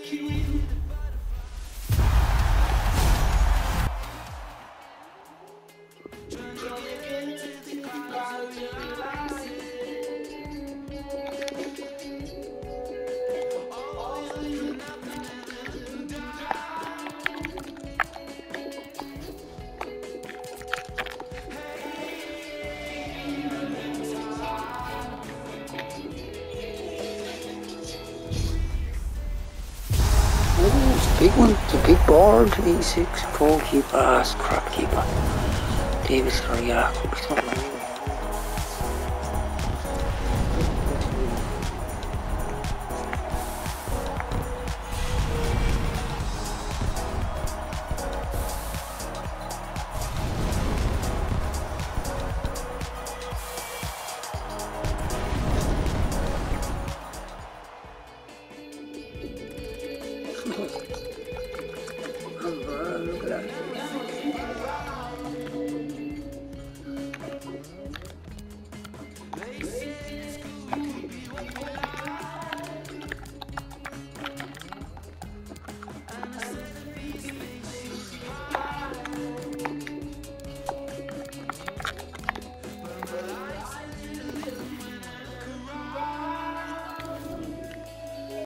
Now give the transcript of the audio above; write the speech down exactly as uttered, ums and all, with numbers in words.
Big one, it's a big board, E six, four keeper, ass crap keeper. Davis or yeah, could be something like that. Look at that.